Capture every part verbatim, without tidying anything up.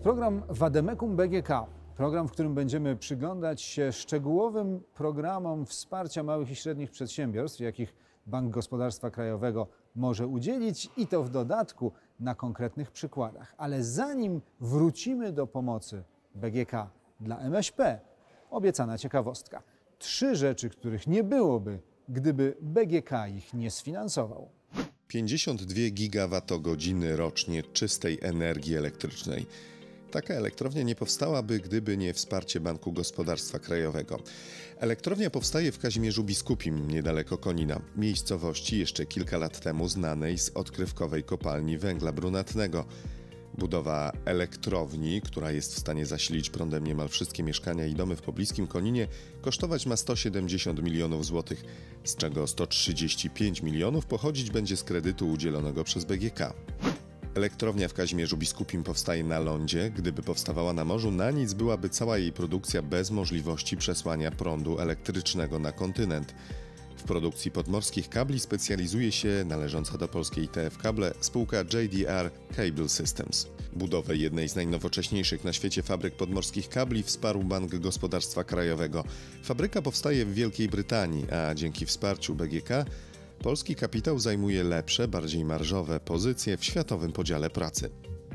program Vademecum B G K. Program, w którym będziemy przyglądać się szczegółowym programom wsparcia małych i średnich przedsiębiorstw, jakich Bank Gospodarstwa Krajowego może udzielić, i to w dodatku na konkretnych przykładach. Ale zanim wrócimy do pomocy B G K dla M S P, obiecana ciekawostka. Trzy rzeczy, których nie byłoby, gdyby B G K ich nie sfinansował. pięćdziesiąt dwie gigawatogodziny rocznie czystej energii elektrycznej. Taka elektrownia nie powstałaby, gdyby nie wsparcie Banku Gospodarstwa Krajowego. Elektrownia powstaje w Kazimierzu Biskupim, niedaleko Konina, miejscowości jeszcze kilka lat temu znanej z odkrywkowej kopalni węgla brunatnego. Budowa elektrowni, która jest w stanie zasilić prądem niemal wszystkie mieszkania i domy w pobliskim Koninie, kosztować ma sto siedemdziesiąt milionów złotych, z czego sto trzydzieści pięć milionów pochodzić będzie z kredytu udzielonego przez B G K. Elektrownia w Kazimierzu Biskupim powstaje na lądzie. Gdyby powstawała na morzu, na nic byłaby cała jej produkcja bez możliwości przesłania prądu elektrycznego na kontynent. W produkcji podmorskich kabli specjalizuje się należąca do polskiej T F Kable spółka J D R Cable Systems. Budowę jednej z najnowocześniejszych na świecie fabryk podmorskich kabli wsparł Bank Gospodarstwa Krajowego. Fabryka powstaje w Wielkiej Brytanii, a dzięki wsparciu B G K polski kapitał zajmuje lepsze, bardziej marżowe pozycje w światowym podziale pracy.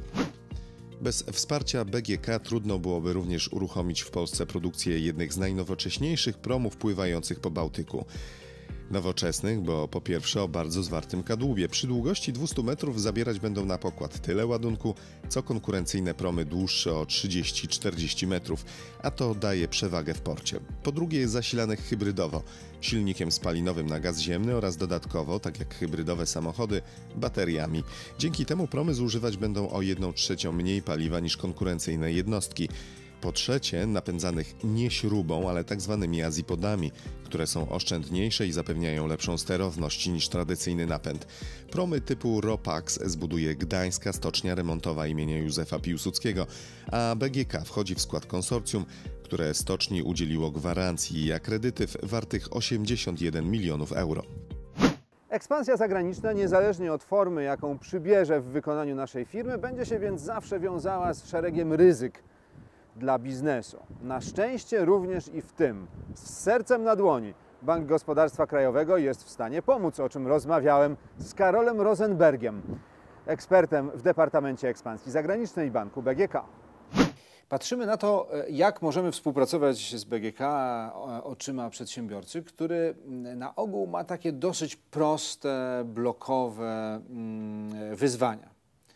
Bez wsparcia B G K trudno byłoby również uruchomić w Polsce produkcję jednych z najnowocześniejszych promów pływających po Bałtyku. Nowoczesnych, bo po pierwsze o bardzo zwartym kadłubie. Przy długości dwieście metrów zabierać będą na pokład tyle ładunku, co konkurencyjne promy dłuższe o trzydzieści czterdzieści metrów, a to daje przewagę w porcie. Po drugie jest zasilanych hybrydowo, silnikiem spalinowym na gaz ziemny oraz dodatkowo, tak jak hybrydowe samochody, bateriami. Dzięki temu promy zużywać będą o jedną trzecią mniej paliwa niż konkurencyjne jednostki. Po trzecie, napędzanych nie śrubą, ale tak zwanymi azipodami, które są oszczędniejsze i zapewniają lepszą sterowność niż tradycyjny napęd. Promy typu Ropax zbuduje Gdańska Stocznia Remontowa imienia Józefa Piłsudskiego, a B G K wchodzi w skład konsorcjum, które stoczni udzieliło gwarancji i akredytyw wartych osiemdziesiąt jeden milionów euro. Ekspansja zagraniczna, niezależnie od formy, jaką przybierze w wykonaniu naszej firmy, będzie się więc zawsze wiązała z szeregiem ryzyk dla biznesu. Na szczęście również i w tym, z sercem na dłoni, Bank Gospodarstwa Krajowego jest w stanie pomóc, o czym rozmawiałem z Karolem Rosenbergiem, ekspertem w Departamencie Ekspansji Zagranicznej Banku B G K. Patrzymy na to, jak możemy współpracować z B G K oczyma przedsiębiorcy, który na ogół ma takie dosyć proste, blokowe wyzwania.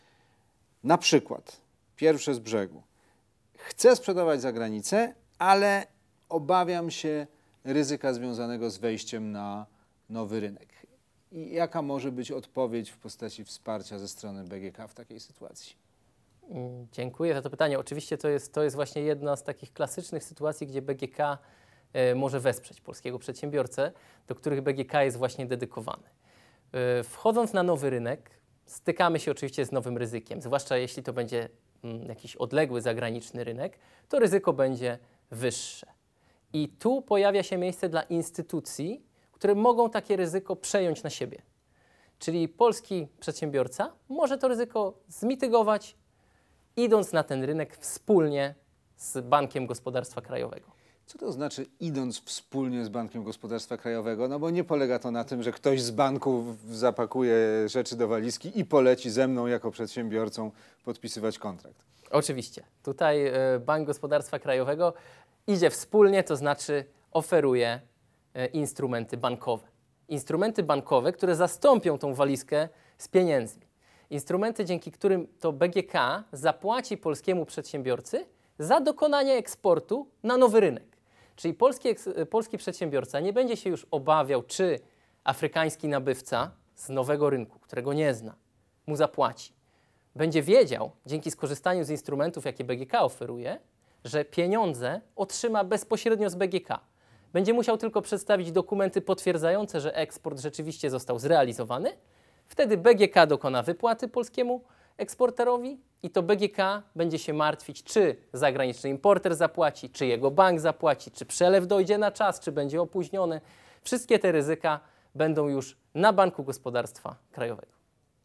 Na przykład, pierwsze z brzegu. Chcę sprzedawać za granicę, ale obawiam się ryzyka związanego z wejściem na nowy rynek. I jaka może być odpowiedź w postaci wsparcia ze strony B G K w takiej sytuacji? Dziękuję za to pytanie. Oczywiście to jest, to jest właśnie jedna z takich klasycznych sytuacji, gdzie B G K e, może wesprzeć polskiego przedsiębiorcę, do których B G K jest właśnie dedykowany. E, wchodząc na nowy rynek, stykamy się oczywiście z nowym ryzykiem, zwłaszcza jeśli to będzie jakiś odległy zagraniczny rynek, to ryzyko będzie wyższe. I tu pojawia się miejsce dla instytucji, które mogą takie ryzyko przejąć na siebie. Czyli polski przedsiębiorca może to ryzyko zmitygować, idąc na ten rynek wspólnie z Bankiem Gospodarstwa Krajowego. Co to znaczy idąc wspólnie z Bankiem Gospodarstwa Krajowego? No bo nie polega to na tym, że ktoś z banku zapakuje rzeczy do walizki i poleci ze mną jako przedsiębiorcą podpisywać kontrakt. Oczywiście. Tutaj y, Bank Gospodarstwa Krajowego idzie wspólnie, to znaczy oferuje y, instrumenty bankowe. Instrumenty bankowe, które zastąpią tą walizkę z pieniędzmi. Instrumenty, dzięki którym to B G K zapłaci polskiemu przedsiębiorcy za dokonanie eksportu na nowy rynek. Czyli polski, polski przedsiębiorca nie będzie się już obawiał, czy afrykański nabywca z nowego rynku, którego nie zna, mu zapłaci. Będzie wiedział, dzięki skorzystaniu z instrumentów, jakie B G K oferuje, że pieniądze otrzyma bezpośrednio z B G K. Będzie musiał tylko przedstawić dokumenty potwierdzające, że eksport rzeczywiście został zrealizowany. Wtedy B G K dokona wypłaty polskiemu eksporterowi i to B G K będzie się martwić, czy zagraniczny importer zapłaci, czy jego bank zapłaci, czy przelew dojdzie na czas, czy będzie opóźniony. Wszystkie te ryzyka będą już na Banku Gospodarstwa Krajowego.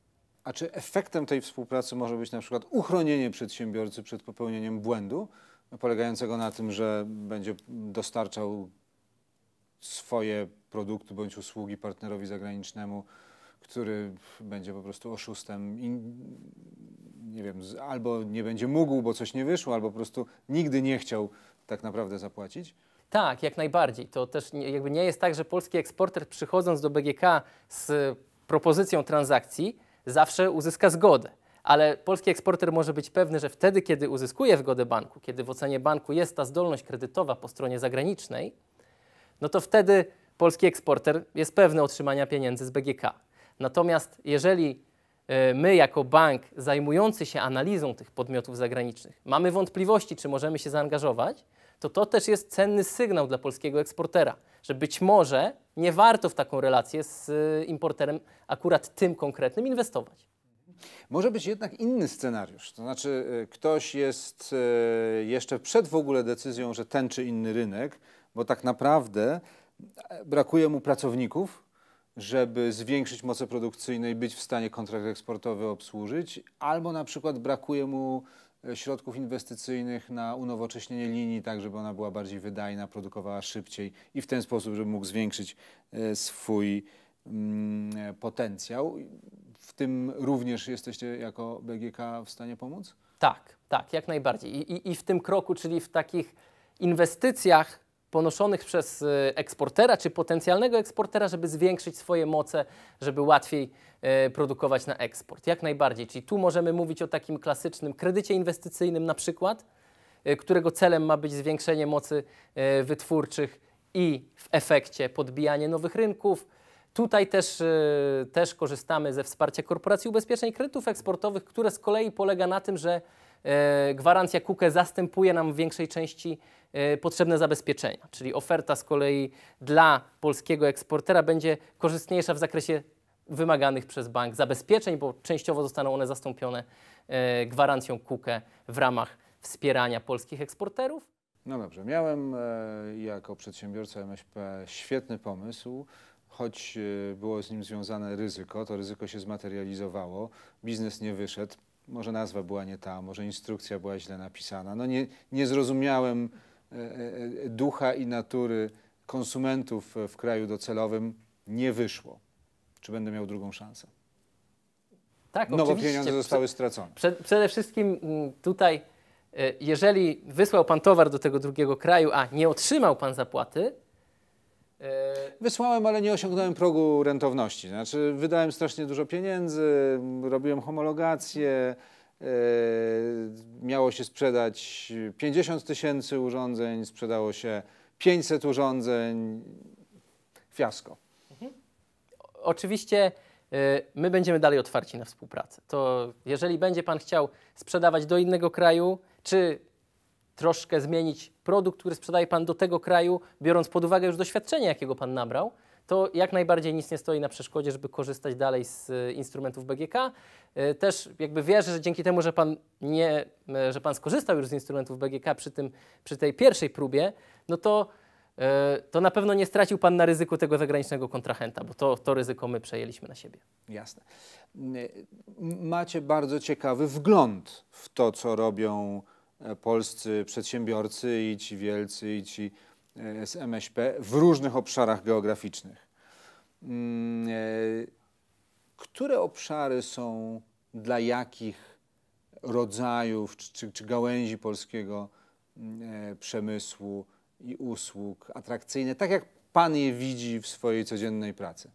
A czy efektem tej współpracy może być na przykład uchronienie przedsiębiorcy przed popełnieniem błędu, polegającego na tym, że będzie dostarczał swoje produkty bądź usługi partnerowi zagranicznemu, który będzie po prostu oszustem i nie wiem, albo nie będzie mógł, bo coś nie wyszło, albo po prostu nigdy nie chciał tak naprawdę zapłacić? Tak, jak najbardziej. To też nie, jakby nie jest tak, że polski eksporter przychodząc do B G K z propozycją transakcji zawsze uzyska zgodę. Ale polski eksporter może być pewny, że wtedy, kiedy uzyskuje zgodę banku, kiedy w ocenie banku jest ta zdolność kredytowa po stronie zagranicznej, no to wtedy polski eksporter jest pewny otrzymania pieniędzy z B G K. Natomiast jeżeli y, my jako bank zajmujący się analizą tych podmiotów zagranicznych mamy wątpliwości, czy możemy się zaangażować, to to też jest cenny sygnał dla polskiego eksportera, że być może nie warto w taką relację z y, importerem akurat tym konkretnym inwestować. Może być jednak inny scenariusz, to znaczy y, ktoś jest y, jeszcze przed w ogóle decyzją, że ten czy inny rynek, bo tak naprawdę brakuje mu pracowników, żeby zwiększyć moce produkcyjne i być w stanie kontrakt eksportowy obsłużyć, albo na przykład brakuje mu środków inwestycyjnych na unowocześnienie linii, tak żeby ona była bardziej wydajna, produkowała szybciej i w ten sposób, żeby mógł zwiększyć y, swój mm, potencjał. W tym również jesteście jako B G K w stanie pomóc? Tak, tak, jak najbardziej. I, i, i w tym kroku, czyli w takich inwestycjach ponoszonych przez y, eksportera czy potencjalnego eksportera, żeby zwiększyć swoje moce, żeby łatwiej y, produkować na eksport. Jak najbardziej. Czyli tu możemy mówić o takim klasycznym kredycie inwestycyjnym na przykład, y, którego celem ma być zwiększenie mocy y, wytwórczych i w efekcie podbijanie nowych rynków. Tutaj też, y, też korzystamy ze wsparcia Korporacji Ubezpieczeń Kredytów Eksportowych, które z kolei polega na tym, że y, gwarancja K U K E zastępuje nam w większej części y, potrzebne zabezpieczenia. Czyli oferta z kolei dla polskiego eksportera będzie korzystniejsza w zakresie wymaganych przez bank zabezpieczeń, bo częściowo zostaną one zastąpione y, gwarancją K U K E w ramach wspierania polskich eksporterów. No dobrze, miałem e, jako przedsiębiorca M S P świetny pomysł. Choć było z nim związane ryzyko, to ryzyko się zmaterializowało, biznes nie wyszedł, może nazwa była nie ta, może instrukcja była źle napisana. No nie, nie zrozumiałem e, ducha i natury konsumentów w kraju docelowym, nie wyszło. Czy będę miał drugą szansę? Tak, no oczywiście. bo pieniądze zostały stracone. Przed, przede wszystkim tutaj, jeżeli wysłał pan towar do tego drugiego kraju, a nie otrzymał pan zapłaty, wysłałem, ale nie osiągnąłem progu rentowności. Znaczy, wydałem strasznie dużo pieniędzy, robiłem homologację, yy, miało się sprzedać pięćdziesiąt tysięcy urządzeń, sprzedało się pięćset urządzeń. Fiasko. Mhm. Oczywiście yy, my będziemy dalej otwarci na współpracę. To jeżeli będzie pan chciał sprzedawać do innego kraju, czy troszkę zmienić produkt, który sprzedaje pan do tego kraju, biorąc pod uwagę już doświadczenie, jakiego pan nabrał, to jak najbardziej nic nie stoi na przeszkodzie, żeby korzystać dalej z y, instrumentów B G K. Y, też jakby wierzę, że dzięki temu, że pan, nie, y, że pan skorzystał już z instrumentów B G K przy, tym, przy tej pierwszej próbie, no to, y, to na pewno nie stracił pan na ryzyku tego zagranicznego kontrahenta, bo to, to ryzyko my przejęliśmy na siebie. Jasne. Macie bardzo ciekawy wgląd w to, co robią polscy przedsiębiorcy i ci wielcy, i ci z M S P w różnych obszarach geograficznych. Które obszary są dla jakich rodzajów czy, czy gałęzi polskiego przemysłu i usług atrakcyjne, tak jak pan je widzi w swojej codziennej pracy?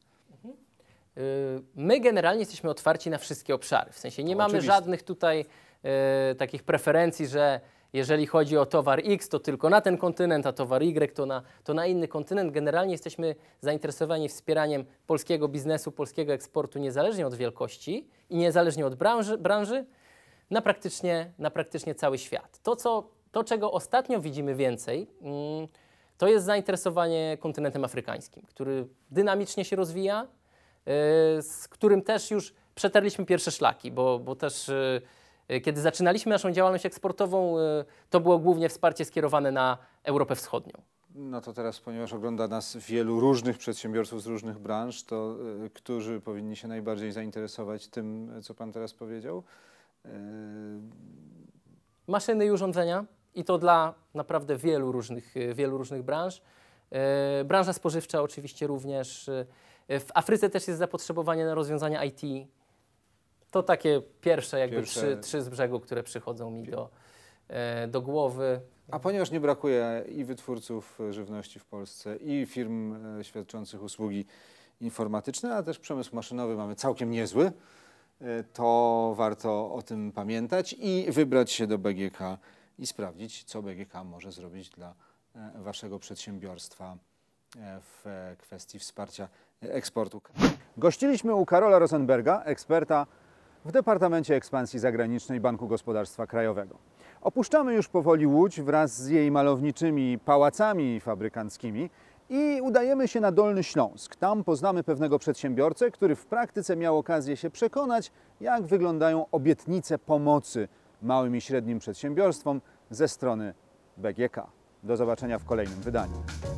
My generalnie jesteśmy otwarci na wszystkie obszary. W sensie nie To mamy oczywiste. żadnych tutaj e, takich preferencji, że jeżeli chodzi o towar X, to tylko na ten kontynent, a towar Y to na, to na inny kontynent. Generalnie jesteśmy zainteresowani wspieraniem polskiego biznesu, polskiego eksportu niezależnie od wielkości i niezależnie od branży, branży na, praktycznie, na praktycznie cały świat. To, co, to, czego ostatnio widzimy więcej, mm, to jest zainteresowanie kontynentem afrykańskim, który dynamicznie się rozwija, z którym też już przetarliśmy pierwsze szlaki, bo, bo też kiedy zaczynaliśmy naszą działalność eksportową, to było głównie wsparcie skierowane na Europę Wschodnią. No to teraz, ponieważ ogląda nas wielu różnych przedsiębiorców z różnych branż, to y, którzy powinni się najbardziej zainteresować tym, co Pan teraz powiedział? Y, Maszyny i urządzenia i to dla naprawdę wielu różnych, wielu różnych branż. E, branża spożywcza oczywiście również. E, w Afryce też jest zapotrzebowanie na rozwiązania I T. To takie pierwsze jakby Pierwsze- Trzy, trzy z brzegu, które przychodzą mi do, e, do głowy. A ponieważ nie brakuje i wytwórców żywności w Polsce, i firm e, świadczących usługi informatyczne, a też przemysł maszynowy mamy całkiem niezły, e, to warto o tym pamiętać i wybrać się do B G K i sprawdzić, co B G K może zrobić dla e, Waszego przedsiębiorstwa e, w e, kwestii wsparcia eksportu. Gościliśmy u Karola Rosenberga, eksperta w Departamencie Ekspansji Zagranicznej Banku Gospodarstwa Krajowego. Opuszczamy już powoli Łódź wraz z jej malowniczymi pałacami fabrykanckimi i udajemy się na Dolny Śląsk. Tam poznamy pewnego przedsiębiorcę, który w praktyce miał okazję się przekonać, jak wyglądają obietnice pomocy małym i średnim przedsiębiorstwom ze strony B G K. Do zobaczenia w kolejnym wydaniu.